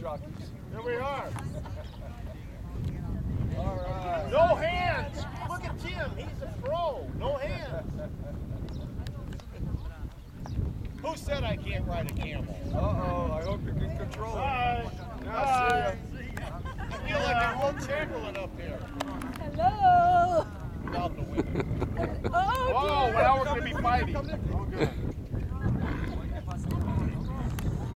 jockeys. Here we are. All right. No hands. Look at Jim. He's a pro. No hands. Who said I can't ride a camel? Uh-oh. I hope you can control it. Hi. Hi. I feel like a Will Chamberlain up there. Hello. Without the women. Oh, Oh, dear. now we're going to be fighting. Okay.